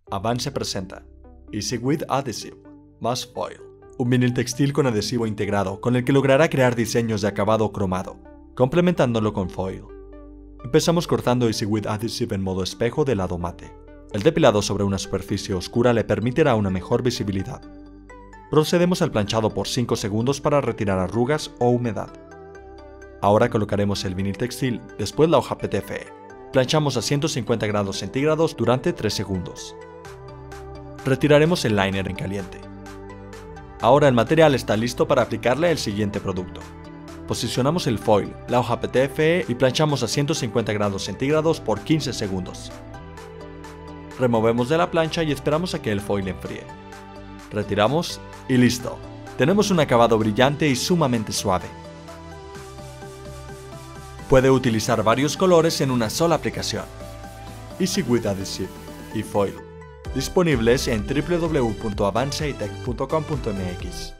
Avance presenta Easy With Adhesive más Foil, un vinil textil con adhesivo integrado con el que logrará crear diseños de acabado cromado, complementándolo con foil. Empezamos cortando Easy With Adhesive en modo espejo de lado mate. El depilado sobre una superficie oscura le permitirá una mejor visibilidad. Procedemos al planchado por 5 segundos para retirar arrugas o humedad. Ahora colocaremos el vinil textil, después la hoja PTFE. Planchamos a 150 grados centígrados durante 3 segundos. Retiraremos el liner en caliente. Ahora el material está listo para aplicarle el siguiente producto. Posicionamos el foil, la hoja PTFE y planchamos a 150 grados centígrados por 15 segundos. Removemos de la plancha y esperamos a que el foil enfríe. Retiramos y listo. Tenemos un acabado brillante y sumamente suave. Puede utilizar varios colores en una sola aplicación. Easy With Adhesive y Foil. Disponibles en www.avanceitech.com.mx.